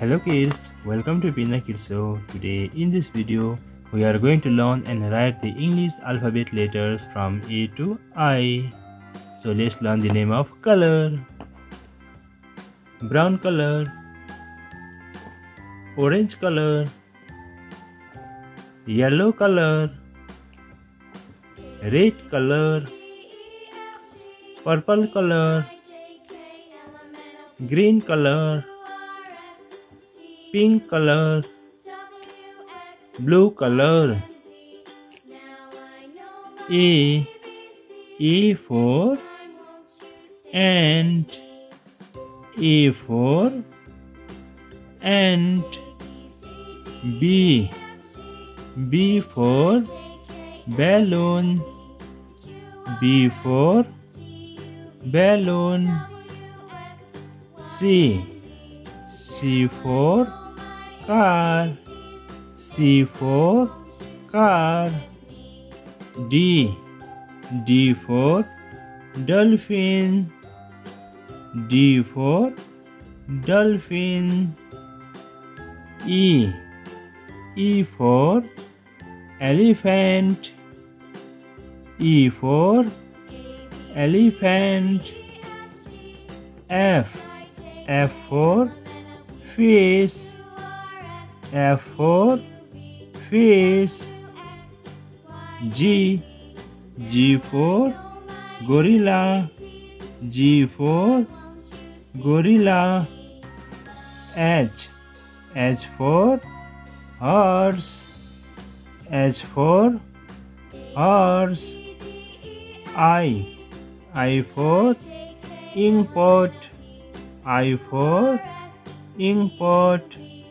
Hello kids, welcome to Bina Kids Show. Today in this video we are going to learn and write the English alphabet letters from A to I. So let's learn the name of color. Brown color, orange color, yellow color, red color, purple color, green color, pink color, blue color. E for ant, E for ant. B for balloon, B for balloon. C for car, C for car. D for dolphin, D for dolphin. E for elephant, E for elephant. F for fish, F for fish. G for gorilla, G for gorilla. H for horse, H for horse. I for ink pot, I for ink pot.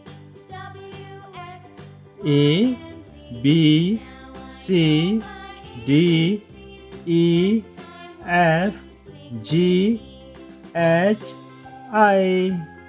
A B C D E F G H I.